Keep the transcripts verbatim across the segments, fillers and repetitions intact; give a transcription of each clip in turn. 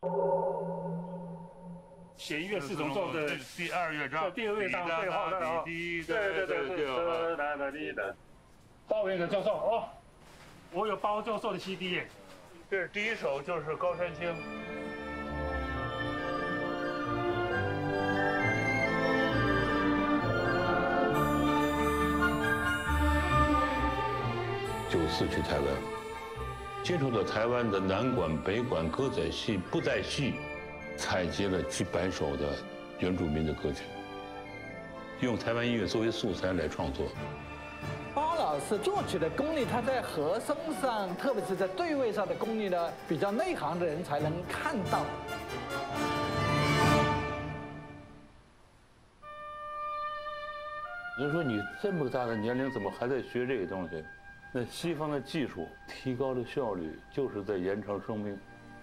弦乐四重奏的第二乐章， 第二乐章对号的啊，对对对对，来来来来，包元可教授哦，我有包教授的 C D 耶。 这是第一首，就是高山青。 九四去台湾，接触到台湾的南管、北管歌仔戏、布袋戏，采集了几百首的原住民的歌曲，用台湾音乐作为素材来创作。 包老师作曲的功力，他在和声上，特别是在对位上的功力呢，比较内行的人才能看到。 人说你这么大的年龄，怎么还在学这个东西？那西方的技术提高的效率，就是在延长生命。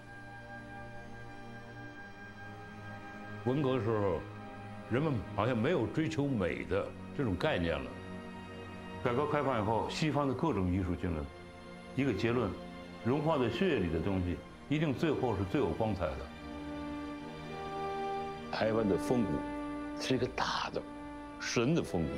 文革时候，人们好像没有追求美的这种概念了。改革开放以后，西方的各种艺术进来，一个结论：融化在血液里的东西，一定最后是最有光彩的。台湾的风骨是一个大的、神的风骨。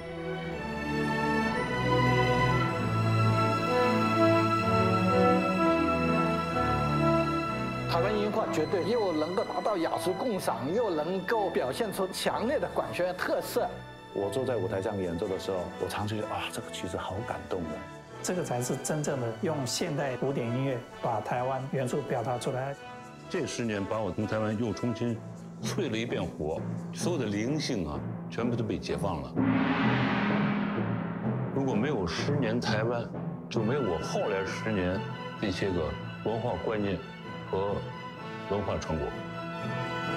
台湾音乐绝对又能够达到雅俗共赏，又能够表现出强烈的管弦乐特色。 我坐在舞台上演奏的时候，我常觉得啊，这个曲子好感动的。 这个才是真正的用现代古典音乐把台湾元素表达出来。 这十年把我从台湾又重新淬了一遍火，所有的灵性啊，全部都被解放了。如果没有十年台湾，就没有我后来十年这些个文化观念和文化成果。